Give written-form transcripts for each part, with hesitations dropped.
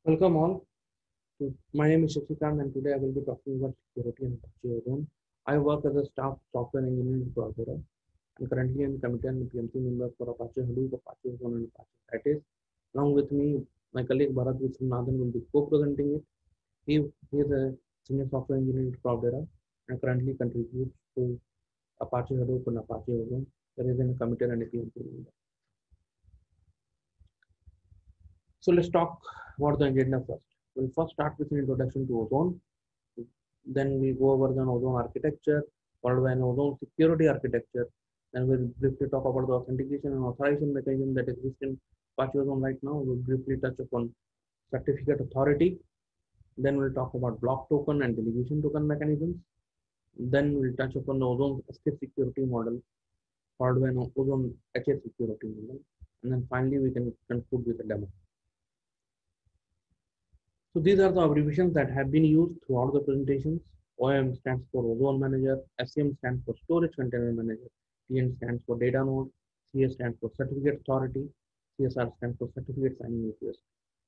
Welcome all. My name is Shashikant and today I will be talking about security and Apache Ozone. I work as a staff software engineer in Cloudera and currently I'm committee and PMC member for Apache Hadoop, Apache Ozone and Apache Citus. Along with me, my colleague Bharat Vishwanathan will be co-presenting it. He is a senior software engineer in Cloudera and currently contributes to Apache Hadoop and Apache Ozone. There is a committee and a PMC member. So let's talk about the agenda first. We'll first start with an introduction to Ozone. Then we go over the ozone architecture, followed by an ozone security architecture. Then we'll briefly talk about the authentication and authorization mechanism that exists in Apache Ozone right now. We'll briefly touch upon certificate authority. Then we'll talk about block token and delegation token mechanisms. Then we'll touch upon the ozone escape security model, followed by an ozone HA security model. And then finally, we can conclude with a demo. So these are the abbreviations that have been used throughout the presentations. OM stands for Ozone Manager, SCM stands for Storage Container Manager, TN stands for Data Node, CS stands for Certificate Authority, CSR stands for Certificate Signing Request.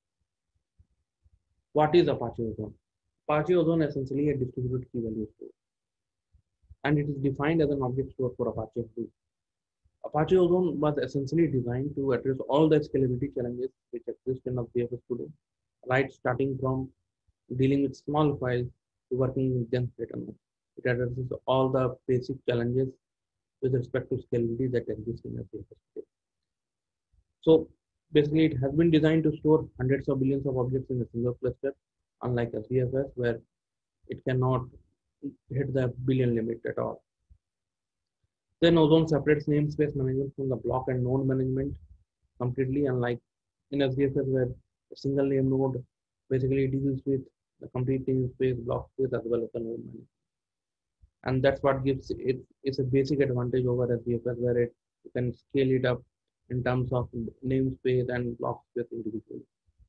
What is Apache Ozone? Apache Ozone is essentially a distributed key value store, and it is defined as an object store for Apache Hadoop. Apache Ozone was essentially designed to address all the scalability challenges which exist in AWS today, right starting from dealing with small files to working with dense data nodes. It addresses all the basic challenges with respect to scalability that exist in AWS today. So basically, it has been designed to store hundreds of billions of objects in a single cluster, unlike SDFS, where it cannot hit the billion limit at all. Then Ozone separates namespace management from the block and node management completely, unlike in SDFS, where a single name node basically deals with the complete namespace, block space, as well as the node management. And that's what gives it's a basic advantage over SDFS, where you can scale it up in terms of namespace and block space individually.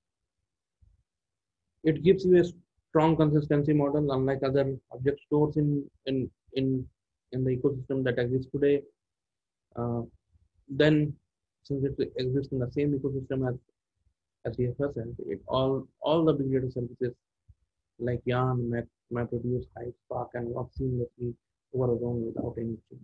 It gives you a strong consistency model, unlike other object stores in the ecosystem that exists today. Uh, then, since it exists in the same ecosystem as EFS, and it all the big data services like Yarn, MapReduce, Hive, Spark, and work seamlessly over Ozone without any change.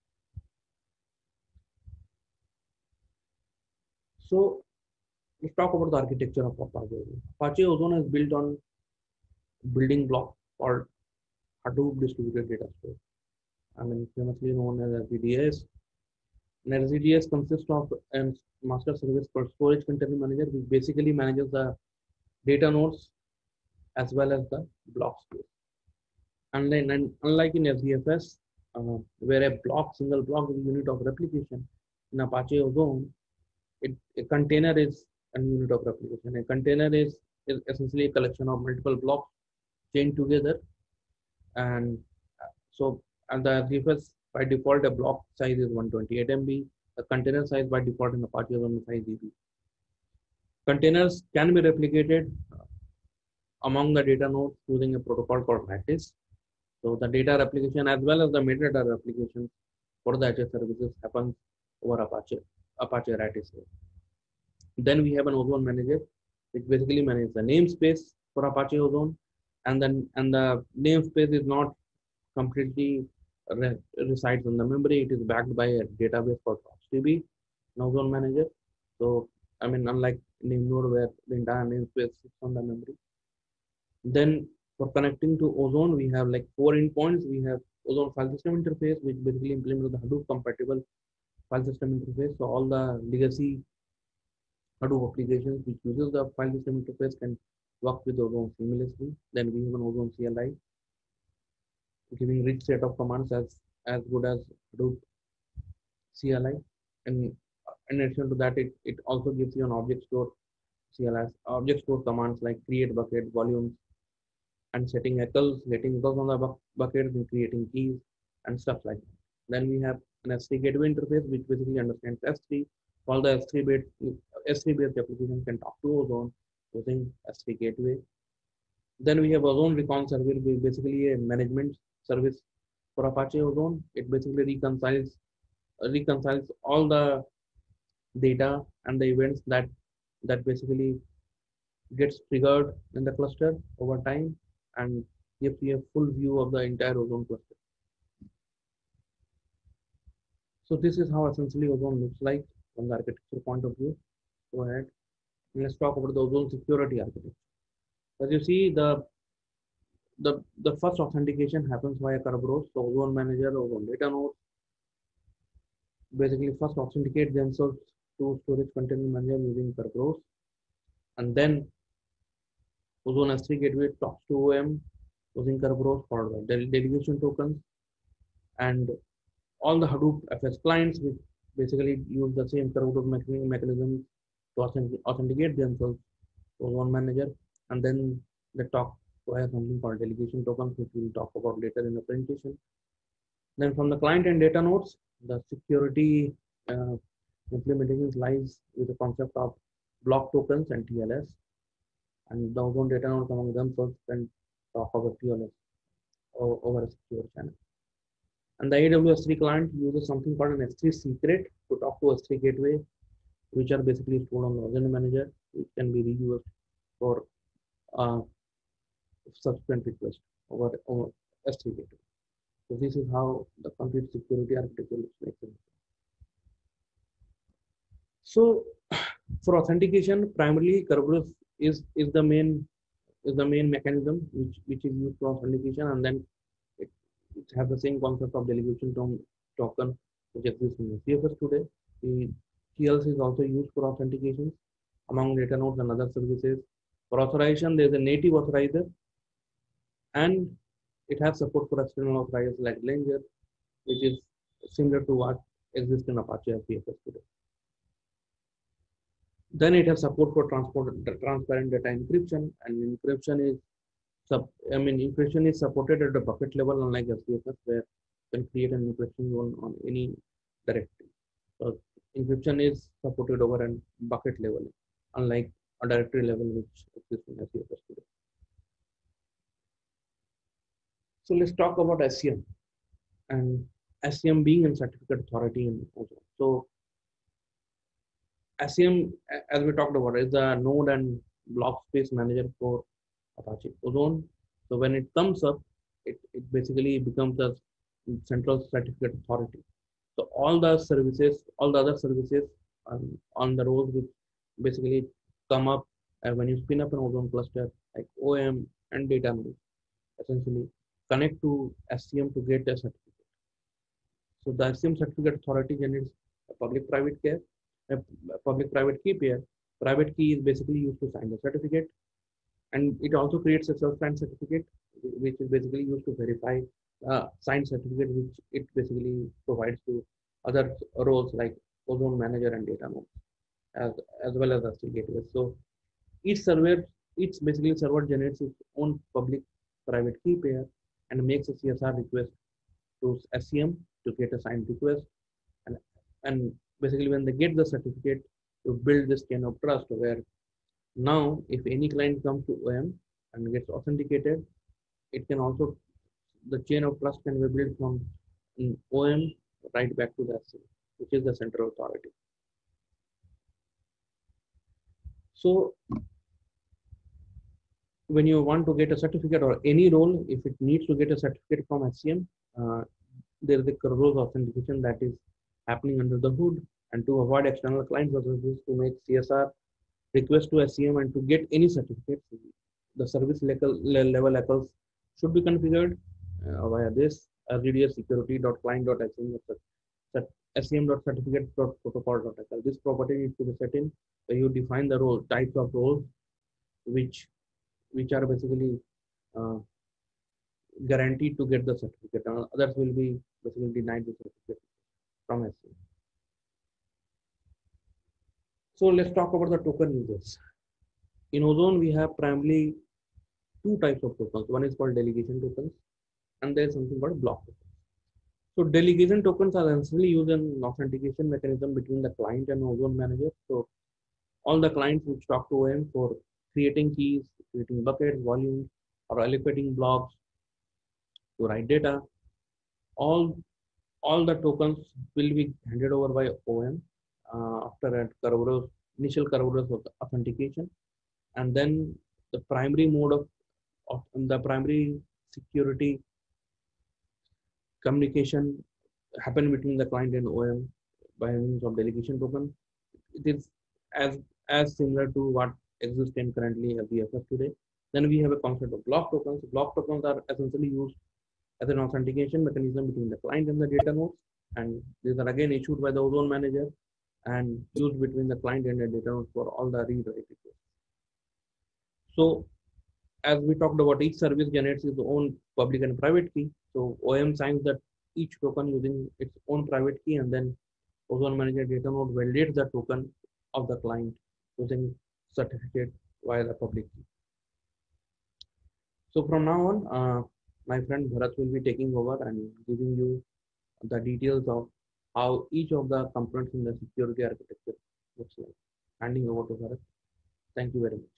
So let's talk about the architecture of Apache Ozone. Apache Ozone is built on building block called Hadoop Distributed Data Store. I mean, famously known as HDDS. And HDDS consists of a master service called Storage Container Manager, which basically manages the data nodes as well as the block space. Unlike in SDFS, where a single block is a unit of replication, in Apache Ozone, a container is a unit of replication. A container is essentially a collection of multiple blocks chained together, and so and the SDFS by default a block size is 128 MB. The container size by default in Apache Ozone is 5 GB. Containers can be replicated among the data nodes using a protocol called Lattice. So the data replication as well as the metadata replication for the HA services happens over Apache Lattice. Then we have an Ozone manager, which basically manages the namespace for Apache Ozone, and the namespace is not completely resides on the memory. It is backed by a database called RocksDB, an Ozone manager. So I mean, unlike Namenode where the entire namespace sits on the memory. Then for connecting to Ozone, we have like 4 endpoints. We have Ozone file system interface, which basically implements the Hadoop compatible file system interface. So all the legacy Hadoop applications which uses the file system interface can work with Ozone seamlessly. Then we have an Ozone CLI, giving rich set of commands as good as Hadoop CLI. And in addition to that, it also gives you an object store CLI, object store commands like create bucket, volumes, and setting echoes, getting echoes on the buckets and creating keys and stuff like that. Then we have an S3 gateway interface, which basically understands S3. All the S3 based applications can talk to Ozone using S3 gateway. Then we have Ozone Recon Server, which is basically a management service for Apache Ozone. It basically reconciles all the data and the events that basically gets triggered in the cluster over time and gives you a full view of the entire ozone cluster. So this is how essentially ozone looks like from the architecture point of view. Go ahead. Let's talk about the ozone security architecture. As you see, the first authentication happens via Kerberos. So ozone manager, ozone data nodes basically first authenticate themselves to storage container manager using Kerberos, and then ozone S3 gateway talks to OM using Kerberos for the delegation tokens, and all the Hadoop FS clients which basically use the same Kerberos mechanism to authenticate themselves to one manager, and then they talk via something called delegation tokens, which we'll talk about later in the presentation. Then from the client and data nodes, the security uh, implementation lies with the concept of block tokens and TLS, and the ozone data nodes among themselves can talk about TLS over a secure channel. And the AWS3 client uses something called an S3 secret to talk to S3 gateway, which are basically stored on the ozone manager, which can be reused for uh, subsequent request over S3 gateway. So this is how the complete security architecture looks like. So for authentication, primarily Kerberos is the main mechanism which is used for authentication, and then it, it has the same concept of delegation token which exists in the CFS today. The TLS is also used for authentication among data nodes and other services. For authorization, there is a native authorizer, and it has support for external authorizers like Ledger, which is similar to what exists in Apache CFS today. Then it has support for transparent data encryption, and encryption is encryption is supported at the bucket level, unlike SPFS, where you can create an encryption zone on any directory. So encryption is supported over a bucket level, unlike a directory level which exists in SPFS today. So let's talk about SCM, and SCM being a certificate authority in Ozone. So SCM, as we talked about, is the node and block space manager for Apache Ozone. So when it comes up, it basically becomes a central certificate authority. So all the services, all the other services on the rows which basically come up when you spin up an Ozone cluster, like OM and data nodes, essentially connect to SCM to get a certificate. So the SCM certificate authority generates a public-private key, a public-private key pair. Private key is basically used to sign the certificate, and it also creates a self-signed certificate, which is basically used to verify signed certificate, which it basically provides to other roles like Ozone Manager and data nodes, as well as S3 gateways. So each server, each basically server generates its own public-private key pair and makes a CSR request to SCM to get a signed request, and and basically when they get the certificate, to build this chain of trust where now if any client comes to OM and gets authenticated, it can also, the chain of trust can be built from OM right back to the SCM, which is the central authority. So when you want to get a certificate or any role, if it needs to get a certificate from SCM, there is a Kerberos authentication that is happening under the hood. And to avoid external client processes, to make CSR request to SCM and to get any certificates, the service level echoes should be configured via this RDDS security.client.scm.certificate.protocol.hl. This property needs to be set in, where you define the role types of roles which are basically uh, guaranteed to get the certificate. Others will be basically denied the certificate from SCM. So let's talk about the token users. In Ozone, we have primarily two types of tokens. One is called delegation tokens, and there is something called block tokens. So delegation tokens are essentially used in authentication mechanism between the client and Ozone manager. So all the clients which talk to OM for creating keys, creating buckets, volumes, or allocating blocks to write data, all the tokens will be handed over by OM after a Kerberos, initial Kerberos authentication. and then the primary mode of the primary security communication happen between the client and OM by means of delegation token. It is as similar to what exists in currently FBFS today. Then we have a concept of block tokens. Block tokens are essentially used as an authentication mechanism between the client and the data nodes, and these are again issued by the Ozone manager and used between the client and the data nodes for all the read-write requests. So as we talked about, each service generates its own public and private key. So OM signs that each token using its own private key, and then Ozone Manager data node validates the token of the client using certificate via the public key. So from now on, my friend Bharat will be taking over and giving you the details of how each of the components in the security architecture looks like. Handing over to Bharat. Thank you very much.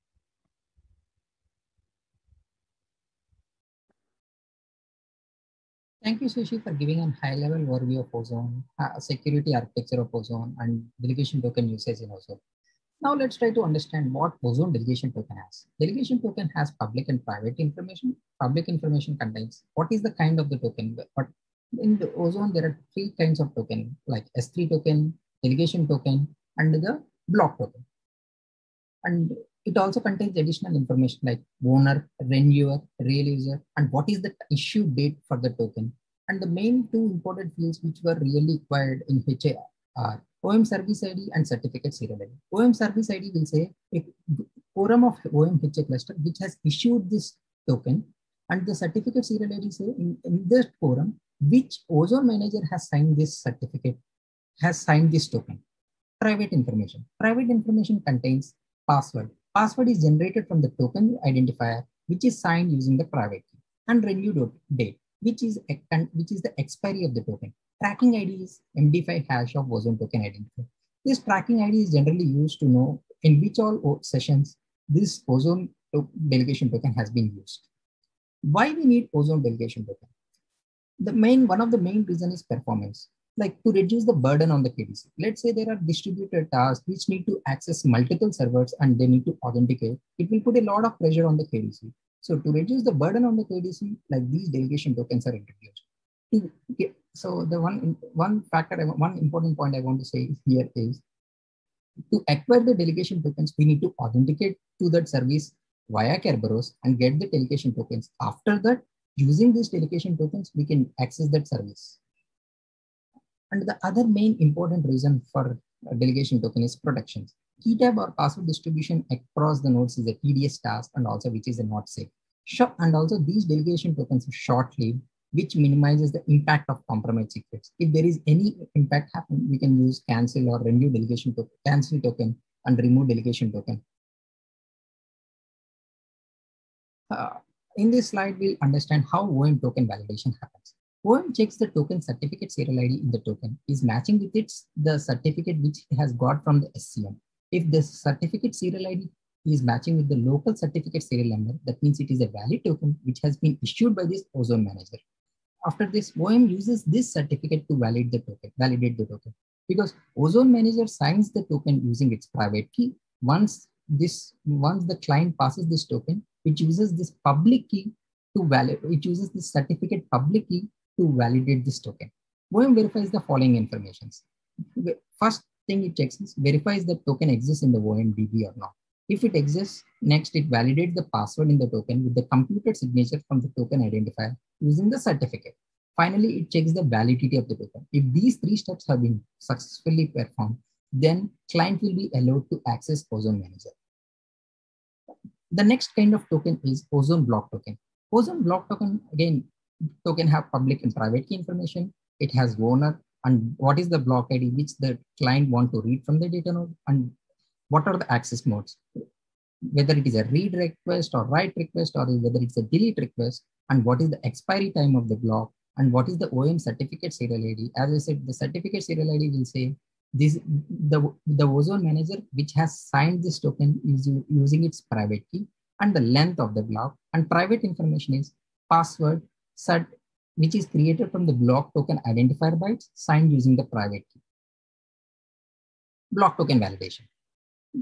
Thank you, Sushi, for giving a high-level overview of Ozone, security architecture of Ozone, and delegation token usage in Ozone. Now let's try to understand what Ozone delegation token has. Delegation token has public and private information. Public information contains what is the kind of the token. But in the Ozone, there are three kinds of token, like S3 token, delegation token, and the block token. And it also contains additional information like owner, renewal, real user, and what is the issue date for the token. And the main two important fields which were really required in HA are OM service ID and certificate serial ID. OM service ID will say a quorum of OM HA cluster which has issued this token, and the certificate serial ID say in this quorum which Ozone manager has signed this certificate, has signed this token. Private information. Private information contains password. Password is generated from the token identifier, which is signed using the private key, and renew date, which is the expiry of the token. Tracking ID is MD5 hash of Ozone token identifier. This tracking ID is generally used to know in which all sessions this Ozone delegation token has been used. Why we need Ozone delegation token? One of the main reason is performance. Like to reduce the burden on the KDC. Let's say there are distributed tasks which need to access multiple servers and they need to authenticate. It will put a lot of pressure on the KDC. So to reduce the burden on the KDC, like these delegation tokens are introduced. So the one important point I want to say here is to acquire the delegation tokens, we need to authenticate to that service via Kerberos and get the delegation tokens. After that, using these delegation tokens, we can access that service. And the other main important reason for delegation token is protections. Key tab or password distribution across the nodes is a tedious task and also which is not safe. And also these delegation tokens are short-lived, which minimizes the impact of compromised secrets. If there is any impact happen, we can use cancel or renew delegation token, cancel token and remove delegation token. In this slide, we'll understand how OM token validation happens. OM checks the token certificate serial ID in the token is matching with the certificate which it has got from the SCM. If the certificate serial ID is matching with the local certificate serial number, that means it is a valid token which has been issued by this Ozone manager. After this, OM uses this certificate to validate the token. Because Ozone manager signs the token using its private key. Once the client passes this token, it uses this public key to validate. It uses this certificate public key to validate this token. OM verifies the following informations. First thing it checks is verifies the token exists in the OMDB or not. If it exists, next it validates the password in the token with the computed signature from the token identifier using the certificate. Finally, it checks the validity of the token. If these three steps have been successfully performed, then client will be allowed to access Ozone manager. The next kind of token is Ozone block token. Ozone block token, again, token have public and private key information. It has owner and what is the block ID which the client want to read from the data node and what are the access modes, whether it is a read request or write request or whether it's a delete request, and what is the expiry time of the block and what is the OM certificate serial ID. As I said, the certificate serial ID will say this the Ozone manager which has signed this token is using its private key and the length of the block, and private information is password set which is created from the block token identifier bytes signed using the private key. Block token validation.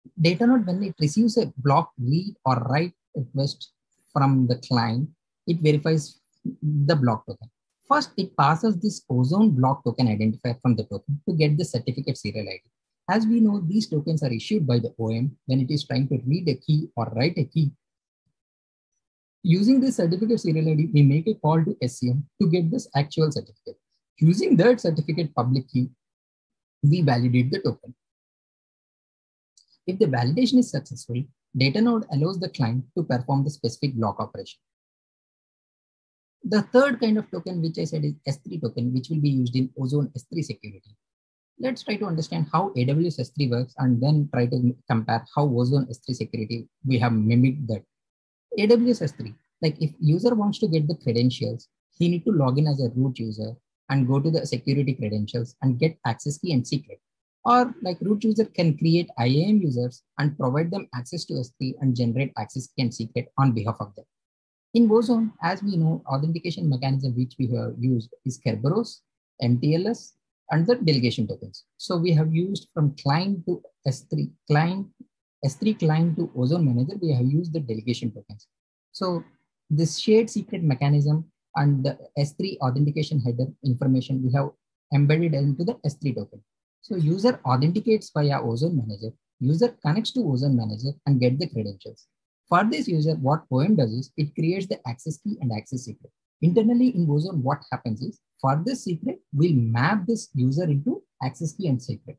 Data node, when it receives a block read or write request from the client, it verifies the block token. First, it passes this Ozone block token identifier from the token to get the certificate serial ID. As we know, these tokens are issued by the OEM when it is trying to read a key or write a key. Using this certificate serial ID, we make a call to SCM to get this actual certificate. Using that certificate public key, we validate the token. If the validation is successful, data node allows the client to perform the specific block operation. The third kind of token, which I said is S3 token, which will be used in Ozone S3 security. Let's try to understand how AWS S3 works and then try to compare how Ozone S3 security, we have mimicked that. AWS S3, like if user wants to get the credentials, he need to log in as a root user and go to the security credentials and get access key and secret. Or like root user can create IAM users and provide them access to S3 and generate access key and secret on behalf of them. In Ozone, as we know, authentication mechanism which we have used is Kerberos, MTLS, and the delegation tokens. So we have used from client to S3 client, S3 client to Ozone Manager, we have used the delegation tokens. So this shared secret mechanism and the S3 authentication header information we have embedded into the S3 token. So user authenticates via Ozone Manager, user connects to Ozone Manager and get the credentials. For this user, what OEM does is it creates the access key and access secret. Internally in Ozone, what happens is for this secret, we'll map this user into access key and secret.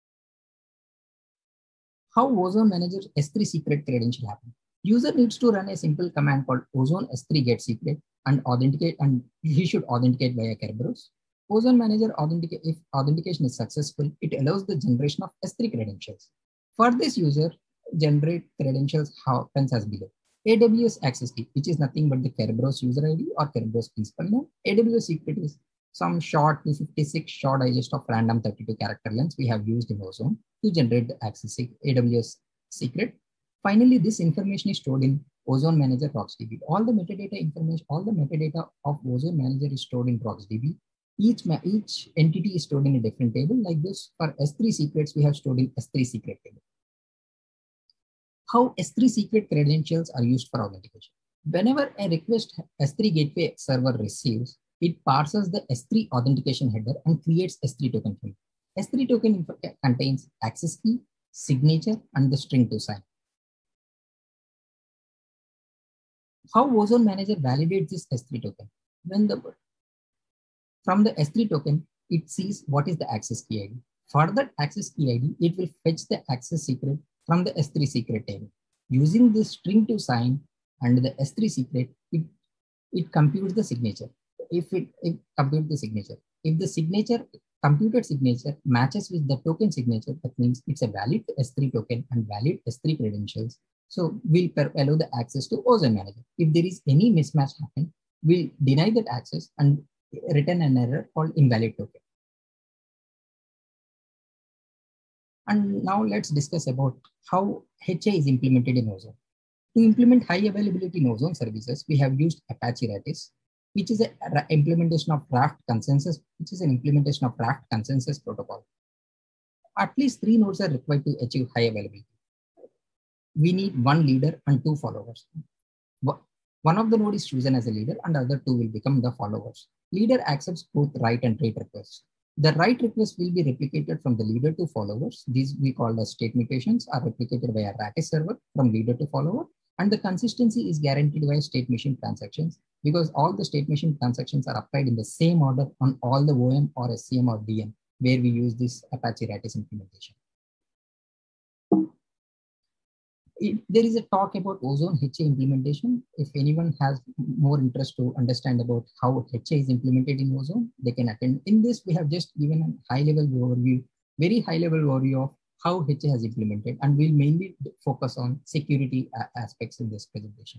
How Ozone Manager S3 secret credential happen? User needs to run a simple command called Ozone S3 get secret and authenticate, and he should authenticate via Kerberos. Ozone Manager if authentication is successful, it allows the generation of S3 credentials. For this user, generate credentials happens as below. AWS access key, which is nothing but the Kerberos user ID or Kerberos principal name. AWS secret is some short 256 short digest of random 32 character length we have used in Ozone to generate the access AWS secret. Finally, this information is stored in Ozone Manager RocksDB. All the metadata information, all the metadata of Ozone Manager is stored in RocksDB. Each entity is stored in a different table. Like this, for S3 secrets, we have stored in S3 secret table. How S3 secret credentials are used for authentication. Whenever a request S3 gateway server receives, it parses the S3 authentication header and creates S3 token from it. S3 token contains access key, signature, and the string to sign. How Ozone Manager validates this S3 token? From the S3 token, it sees what is the access key ID. For that access key ID, it will fetch the access secret from the S3 secret table. Using this string to sign and the S3 secret, it computes the signature. If it computes the signature, if the computed signature matches with the token signature, that means it's a valid S3 token and valid S3 credentials. So we'll allow the access to Ozone Manager. If there is any mismatch happen, we'll deny that access and return an error called invalid token. And now let's discuss about how HA is implemented in Ozone. To implement high availability in Ozone services, we have used Apache Ratis, which is an implementation of Raft consensus, protocol. At least 3 nodes are required to achieve high availability. We need 1 leader and 2 followers. One of the node is chosen as a leader and the other 2 will become the followers. Leader accepts both write and read requests. The write request will be replicated from the leader to followers. These we call as state mutations are replicated via Ratis server from leader to follower. And the consistency is guaranteed by state machine transactions because all the state machine transactions are applied in the same order on all the OM or SCM or DM where we use this Apache Ratis implementation. There is a talk about Ozone HA implementation. If anyone has more interest to understand about how HA is implemented in Ozone, they can attend. In this, we have just given a high-level overview, very high-level overview of how HA has implemented, and we'll mainly focus on security aspects in this presentation.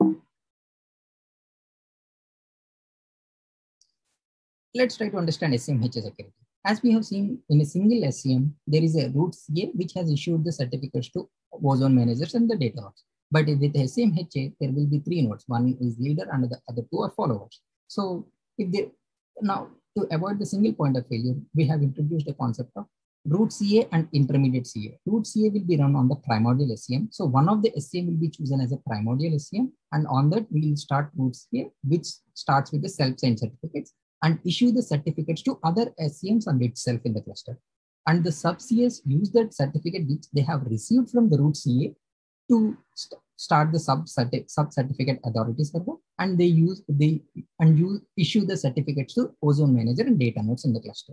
Let's try to understand SCM HA security. As we have seen in a single SCM, there is a root CA which has issued the certificates to Ozone managers and the data logs. But with SCM HA, there will be 3 nodes. One is leader and the other 2 are followers. So now to avoid the single point of failure, we have introduced the concept of root CA and intermediate CA. Root CA will be run on the primordial SCM. So one of the SCM will be chosen as a primordial SCM, and on that we will start root CA, which starts with the self-signed certificates and issue the certificates to other SCMs and itself in the cluster. And the sub CAs use that certificate which they have received from the root CA to start the sub certificate authority server, and they issue the certificates to Ozone Manager and data nodes in the cluster.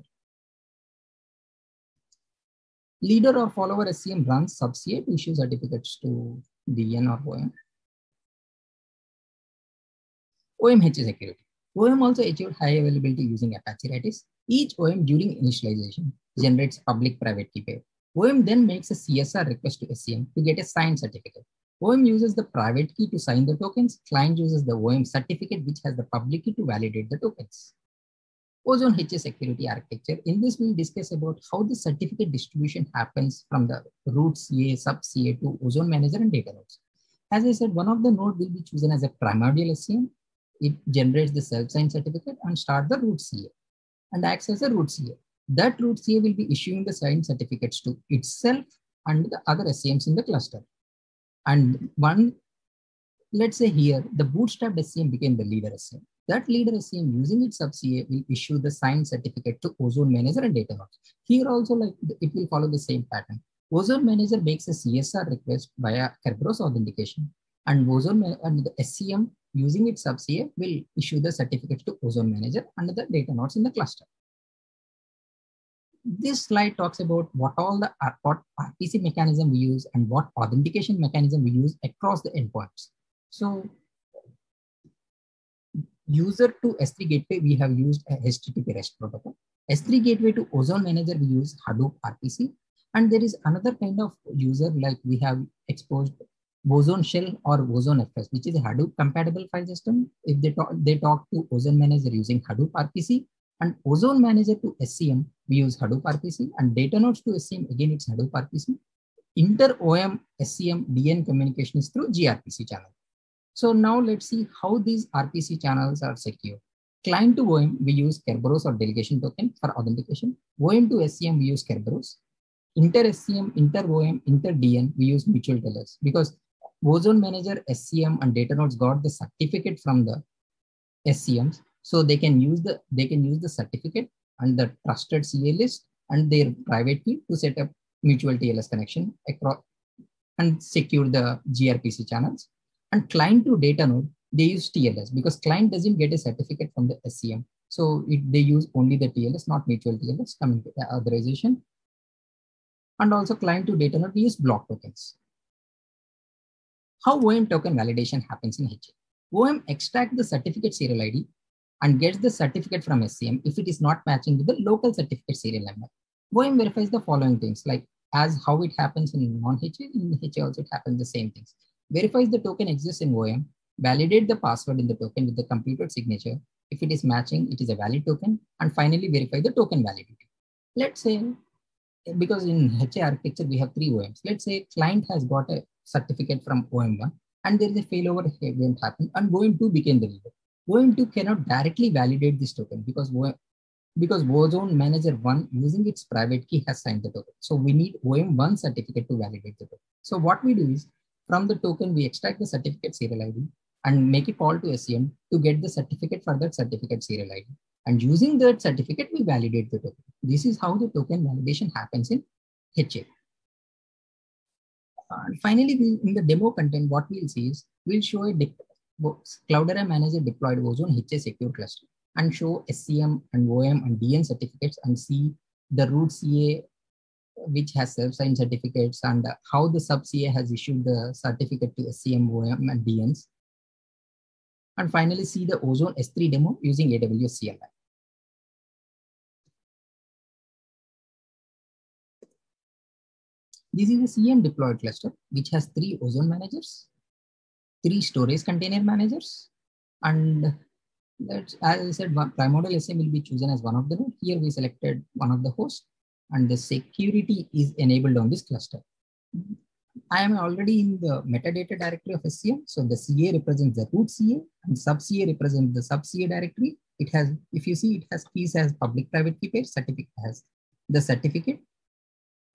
Leader or follower SCM runs sub CA to issue certificates to DN or OM. OMHA security. OM also achieved high availability using Apache Redis. Each OM during initialization generates public-private key pair. OM then makes a CSR request to SCM to get a signed certificate. OM uses the private key to sign the tokens. Client uses the OM certificate, which has the public key to validate the tokens. Ozone HA security architecture. In this, we'll discuss about how the certificate distribution happens from the root CA, sub CA to Ozone Manager and data nodes. As I said, one of the node will be chosen as a primordial SCM. It generates the self-signed certificate and start the root CA and acts as a root CA. That root CA will be issuing the signed certificates to itself and the other SCMs in the cluster. And let's say here, the bootstrapped SCM became the leader SCM. That leader SCM using its sub CA will issue the signed certificate to Ozone Manager and data nodes. Here also, it will follow the same pattern. Ozone Manager makes a CSR request via Kerberos authentication, and the SCM using its sub CA will issue the certificate to Ozone Manager and the data nodes in the cluster. This slide talks about what RPC mechanism we use and what authentication mechanism we use across the endpoints. So user to S3 gateway, we have used a HTTP REST protocol. S3 gateway to Ozone Manager, we use Hadoop RPC. And there is another kind of user, like we have exposed Ozone Shell or Ozone FS, which is a Hadoop compatible file system. If they talk to Ozone Manager using Hadoop RPC, and Ozone Manager to SCM, we use Hadoop RPC, and data nodes to SCM, again, it's Hadoop RPC. Inter-OM SCM DN communication is through gRPC channel. So now let's see how these RPC channels are secure. Client to OM, we use Kerberos or delegation token for authentication. OM to SCM, we use Kerberos. Inter-SCM, inter-OM, inter-DN, we use mutual tellers, because Ozone Manager, SCM, and data nodes got the certificate from the SCMs. So they can use the certificate and the trusted CA list and their private key to set up mutual TLS connection across and secure the gRPC channels. And client to data node, they use TLS because client doesn't get a certificate from the SCM. So they use only the TLS, not mutual TLS authorization. And also client to data node, we use block tokens. How OM token validation happens in HA. OM extracts the certificate serial ID and gets the certificate from SCM if it is not matching with the local certificate serial number. OM verifies the following things, like as how it happens in non-HA, in HA also it happens the same things. Verifies the token exists in OM, validate the password in the token with the computed signature. If it is matching, it is a valid token, and finally verify the token validity. Let's say, because in HA architecture, we have 3 OMs. Let's say client has got a certificate from OM1 and there is a failover event happened and OM2 became the leader. OM2 cannot directly validate this token because Ozone Manager 1 using its private key has signed the token. So we need OM1 certificate to validate the token. So what we do is from the token, we extract the certificate serial ID and make a call to SCM to get the certificate for that certificate serial ID. And using that certificate, we validate the token. This is how the token validation happens in HA. And finally, in the demo content, what we'll see is we'll show a Cloudera Manager deployed Ozone HA secure cluster and show SCM and OM and DN certificates and see the root CA which has self-signed certificates and how the sub CA has issued the certificate to SCM, OM and DNs. And finally, see the Ozone S3 demo using AWS CLI. This is a CM deployed cluster, which has 3 Ozone managers, 3 storage container managers, and that's, as I said, primordial SM will be chosen as one of the nodes. Here we selected one of the hosts, and the security is enabled on this cluster. I am already in the metadata directory of SCM. So the CA represents the root CA and sub CA represents the sub CA directory. It has, if you see, it has keys as public private key pair, certificate has the certificate,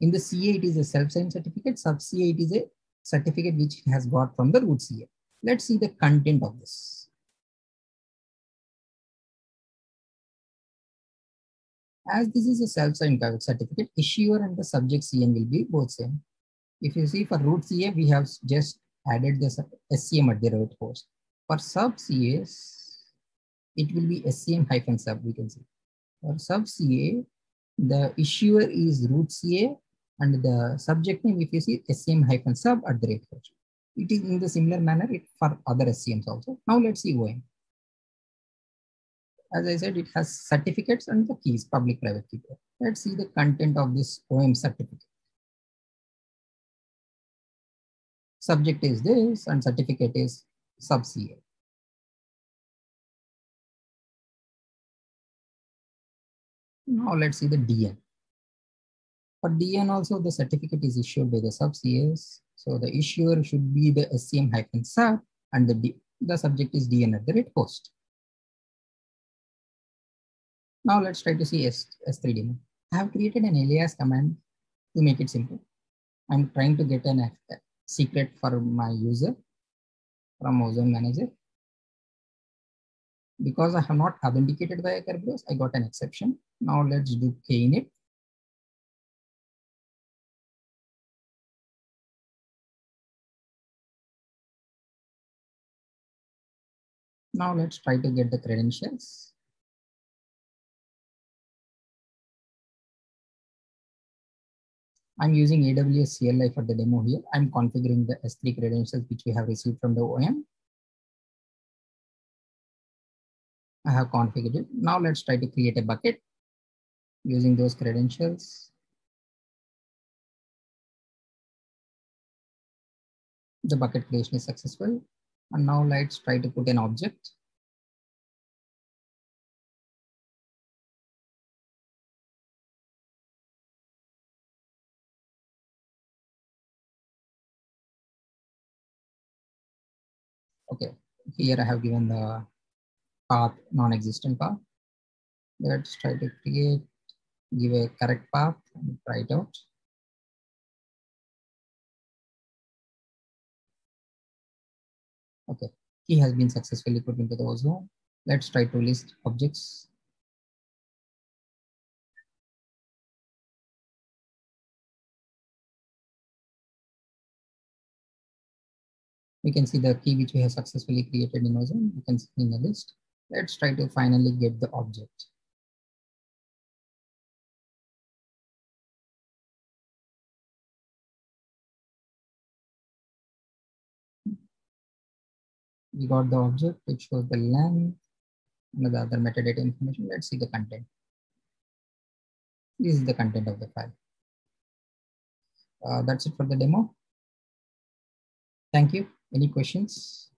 In the CA, it is a self-signed certificate. Sub-CA, it is a certificate which has got from the root CA. Let's see the content of this. As this is a self-signed certificate, issuer and the subject CN will be both same. If you see for root CA, we have just added the SCM at the root host. For sub CAs, it will be SCM-sub, we can see. For sub CA, the issuer is root CA and the subject name, if you see SCM-sub at the root host. It is in the similar manner for other SCMs also. Now let's see OM. As I said, it has certificates and the keys, public-private key pair. Let's see the content of this OM certificate. Subject is this and certificate is sub CA. Now let's see the DN. For DN also, the certificate is issued by the sub CAs. So the issuer should be the SCM-sub and the subject is DN at the rate host. Now let's try to see S3 demo. I have created an alias command to make it simple. I'm trying to get a secret for my user from Ozone Manager. Because I have not authenticated by Kerberos, I got an exception. Now let's do Kinit. Now let's try to get the credentials. I'm using AWS CLI for the demo here. I'm configuring the S3 credentials which we have received from the OEM. I have configured it. Now let's try to create a bucket using those credentials. The bucket creation is successful. And now let's try to put an object. Okay, here I have given the path, non-existent path. Let's try to give a correct path and try it out. Okay, key has been successfully put into the Ozone. Let's try to list objects. We can see the key which we have successfully created in Ozone. You can see in the list. Let's try to finally get the object. We got the object, which shows the length and the other metadata information. Let's see the content. This is the content of the file. That's it for the demo. Thank you. Any questions?